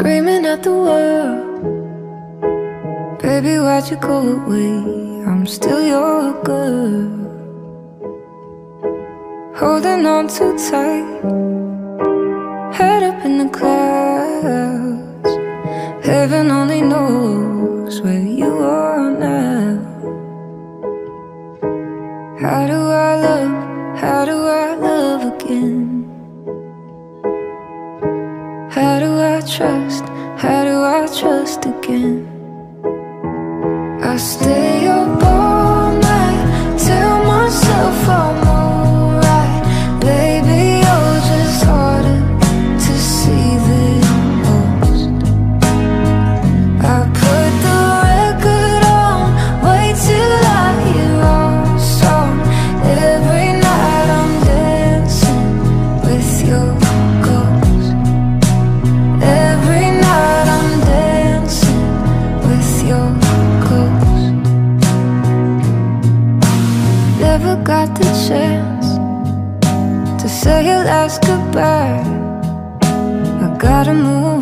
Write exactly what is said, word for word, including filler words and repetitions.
screaming at the world. Baby, why'd you go away? I'm still your girl. Holding on too tight, head up in the clouds. Heaven only knows where you are now. How do I love, how do I love again? How do I trust, how do I trust again? I stay up all night, tell myself I'm alright. Baby, you're just harder to see than most. I put the record on, wait till I hear our song. Every night I'm dancing with your ghost. Every night I'm dancing with your ghost. Never got the chance to say your last goodbye. I gotta move